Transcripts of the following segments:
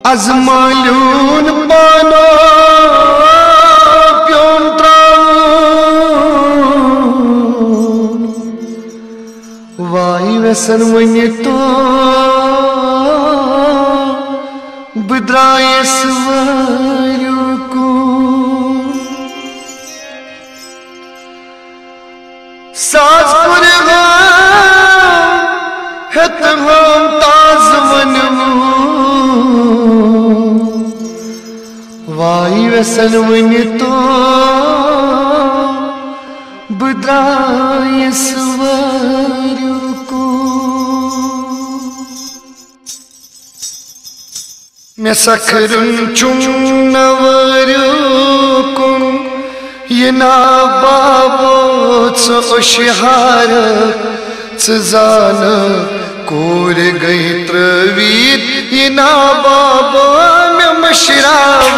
अजमालून पानो प्योन त्रावून वाई वसन वन तो बद्रायस वायुकून साज पुरगा हेतम ताज वनमू वाई वसन वन तो बद्रायस वायुकून मैं सखरुन चुम नवरुकुन ये ना बाबो ओशहार जान कोर गई त्रवीत ये ना बाबो में मशराव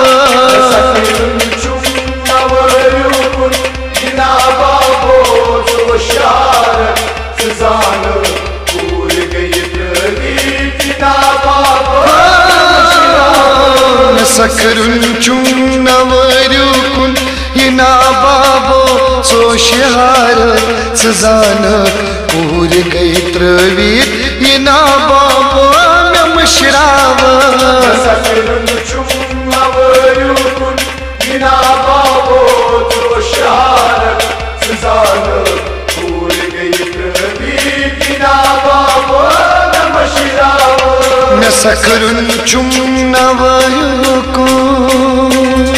ये ना बाबो ओशहार जान कोर गई त्रवीत ये ना बाबो सखरुन चुम नवरुकुन ये ना बाबो सोशहार सजान पूर गई त्रवीत ये ना बाबो में मशराव सखरुन चुम नवरुकुन ये ना बाबो सोशहार सजान पूर गई त्रवीत ये ना बाबो में मशराव मैं सखरुन चुम नवरुकुन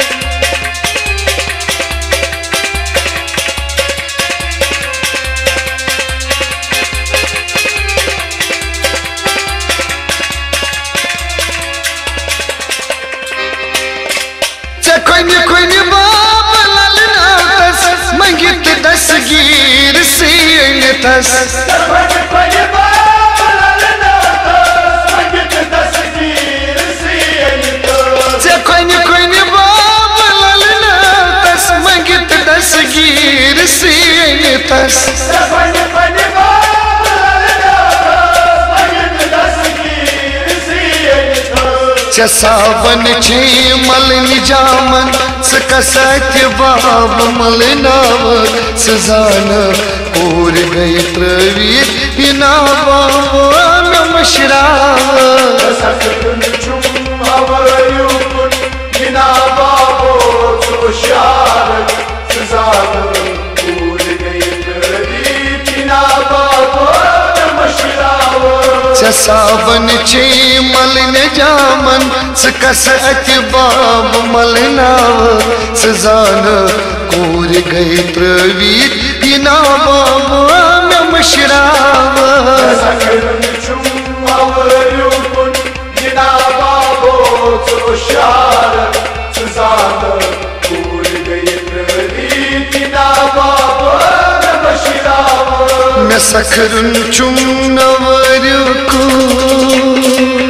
कोई बाब ललना तस मंगित दसगीर से तस कोई बाब ललना तस मंगित दसगीर से कोई बाब ललना तस मंगित दसगीर से तस सावन छे मल निजामन सकसत बाब मलनाव सजान कोर गई त्रवीत ये ना बाबो में मशराव सखरुन चुम नवरुकुन ये ना बाबो सोशहार सजान कोर गई त्रवीत ये ना बाबो में मशराव सावन छे मल जामन सकसत बाब मलनाव सजान कोर गई त्रवीत ये ना बाबो में मशराव सखरुन चुम नवरुकुन ये ना बाबो सोशहार सजान कोर गई त्रवीत ये ना बाबो में मशराव मैं सखरुन चुम नवरुकुन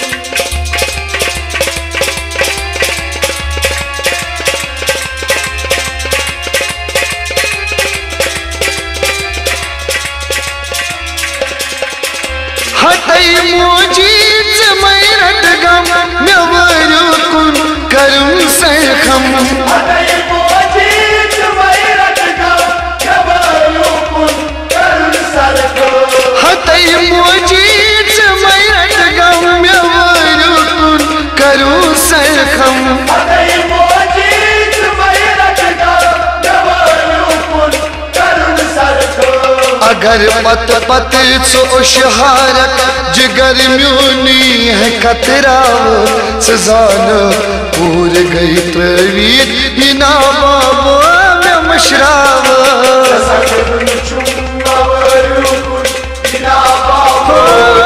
हतई मोजीज मैरट गम नवरुकुन करुं सरखम हतई मोजीज मैरट गम नवरुकुन करुं सरखम हतई मोजीज मैरट गम नवरुकुन करुं सरखम हतई मोजीज मैरट गम नवरुकुन करुं सरखम अगर पत पत सोशहार जिगर म्यूनी है कतराव सजान पूर गई त्रवीत ये ना बाबो में मशराव सखरुन चुम नवरुकुन ये ना बाबो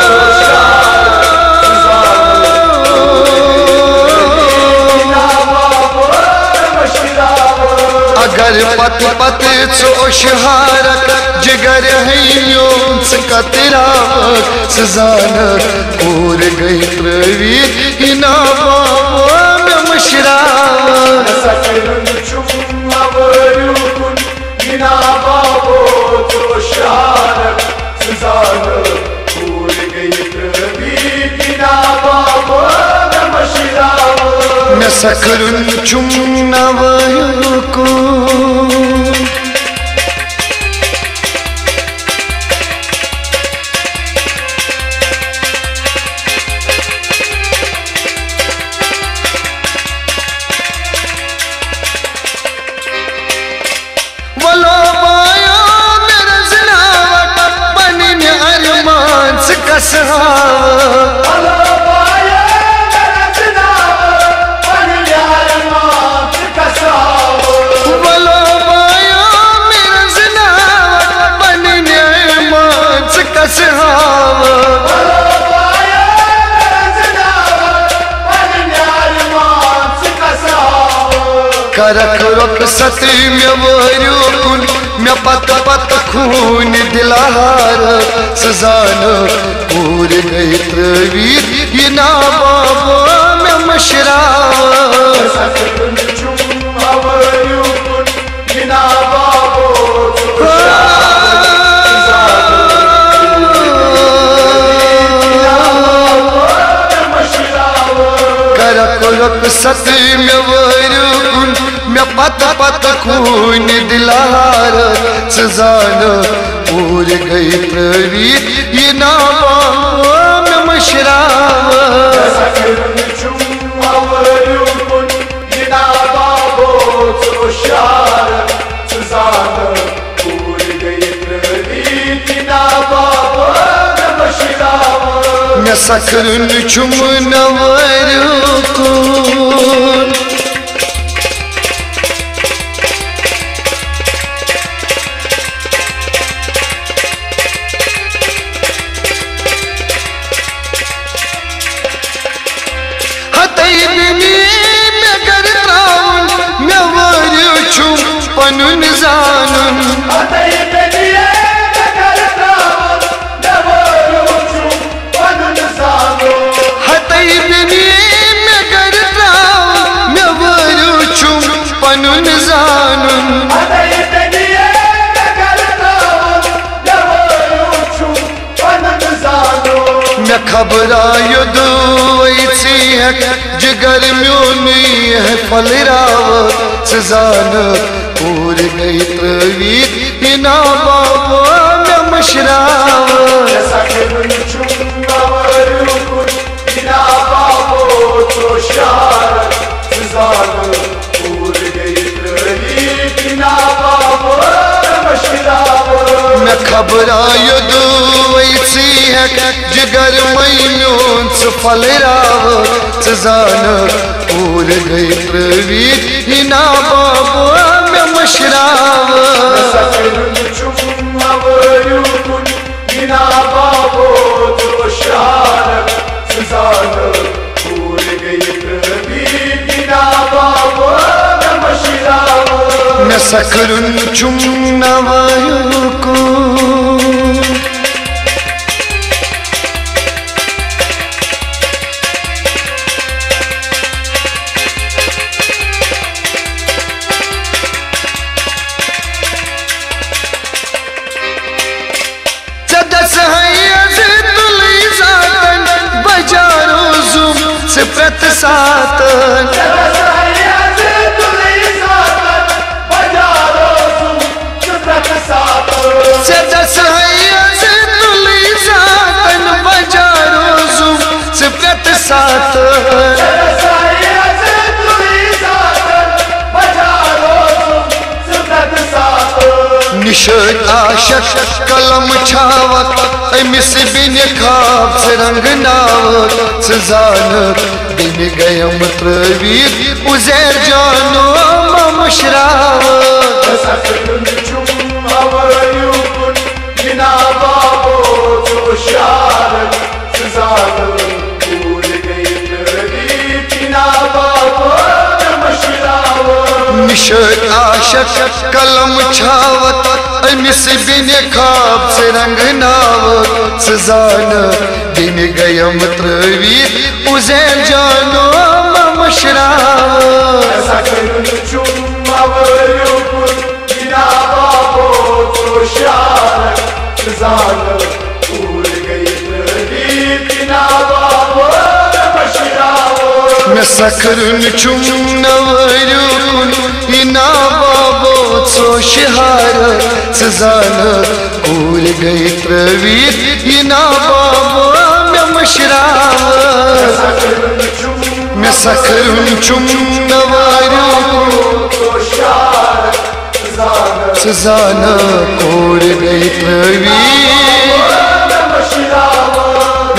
अगर पत पत सोशहार जिगर है कतरा सजान कोर गई त्रवीत ये ना बाबो में मशराव सखरुन चुम नवरुकुन ये ना बाबो सोशहार सजान कोर गई त्रवीत ये ना बाबो में मैं सकरुन चुमना को वलो बाया मेरा जनावट बनी ने अरमान से कसहावत करक रुक सती में वरुकुन में पत पत खून दिलहार सजान पूर गई त्रवीर ये ना बाबा में मशराव करक रुक सती में वरुकुन मैं पत पत खून दिलहार सजान पूर गई प्रवीर ये ना में मशराव मैं सकरुन चुमना वरुकुन पनुन जानन हतई बिनी में करता मैं वरुचुम पनुन जानन मैं खबरायो दुवैसी है जिगर म्योनी है फलरावत सजान पूर गई प्रवीर बिना बाबा में मशराव मैं खबरायो दुवैसी है जिगर मैनून फलराव सजान पूर गई प्रवीर बिना बाबा में मशराव मैं सकरुन चुमना को प्रत सातन सदस तुली सातन बजारो जुम से प्रत सातन निशत आशक कलम छावक अमिस बिन खाब से रंग नावक सजान बिन गयम प्रवीर उजैर जानो मशराव निशत आशक कलम छावत अमिस बिन खाब से रंग नावक सजान बिन गयम प्रवीर उजैर जानो मशराव मे सखरुन चुम नवरुन इना बाबो सो शहार सजान कूल गई प्रवीत इना बाबो मे मशराव मे सखरुन चुम नवरुन सजान कूल गई प्रवीत